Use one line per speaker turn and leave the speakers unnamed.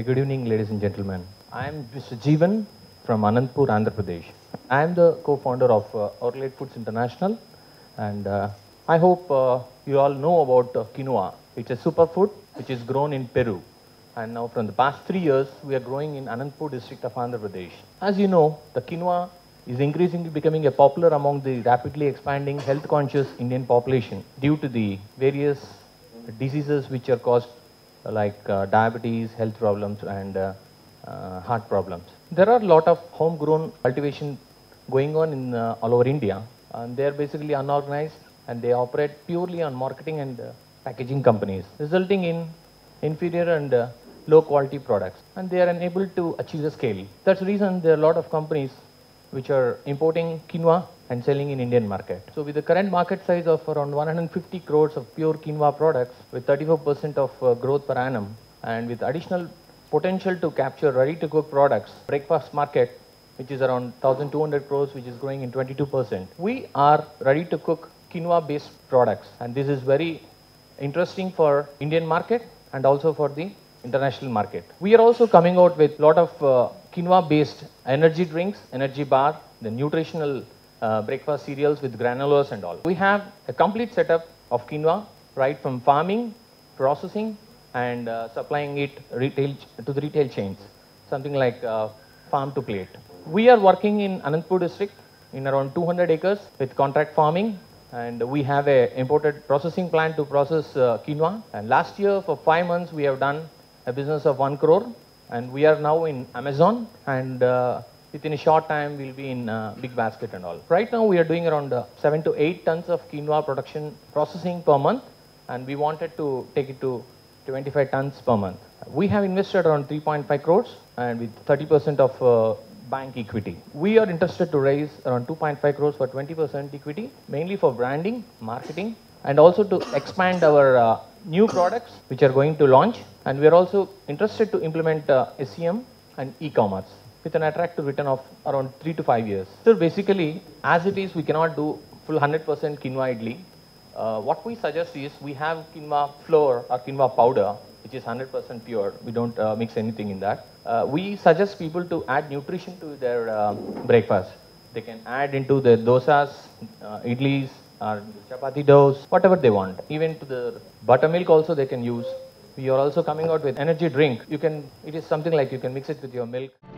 Good evening, ladies and gentlemen. I am Mr. Jeevan from Anandpur, Andhra Pradesh. I am the co-founder of Orillet Foods International, and I hope you all know about quinoa. It's a superfood which is grown in Peru. And now from the past 3 years, we are growing in Anandpur district of Andhra Pradesh. As you know, the quinoa is increasingly becoming a popular among the rapidly expanding health-conscious Indian population due to the various diseases which are caused like diabetes, health problems, and heart problems. There are a lot of homegrown cultivation going on in all over India, and they are basically unorganized and they operate purely on marketing and packaging companies, resulting in inferior and low quality products, and they are unable to achieve the scale. That's the reason there are a lot of companies which are importing quinoa and selling in Indian market. So with the current market size of around 150 crores of pure quinoa products with 34% of growth per annum, and with additional potential to capture ready-to-cook products, breakfast market, which is around 1,200 crores, which is growing in 22%. We are ready to cook quinoa-based products, and this is very interesting for Indian market and also for the international market. We are also coming out with a lot of quinoa-based energy drinks, energy bar, the nutritional breakfast cereals with granules and all. We have a complete setup of quinoa, right from farming, processing, and supplying it to the retail chains, something like farm to plate. We are working in Anandpur district in around 200 acres with contract farming, and we have a imported processing plant to process quinoa. And last year for 5 months we have done a business of 1 crore, and we are now in Amazon, and within a short time we'll be in Big Basket and all. Right now we are doing around 7 to 8 tons of quinoa production processing per month, and we wanted to take it to 25 tons per month. We have invested around 3.5 crores and with 30% of bank equity. We are interested to raise around 2.5 crores for 20% equity, mainly for branding, marketing, and also to expand our new products which are going to launch. And we are also interested to implement SEM and e-commerce with an attractive return of around 3 to 5 years. So basically, as it is, we cannot do full 100% quinoa idli. What we suggest is we have quinoa flour or quinoa powder, which is 100% pure. We don't mix anything in that. We suggest people to add nutrition to their breakfast. They can add into their dosas, idlis, or chapati doughs, whatever they want. Even to the buttermilk also they can use. We are also coming out with energy drink. It is something like you can mix it with your milk.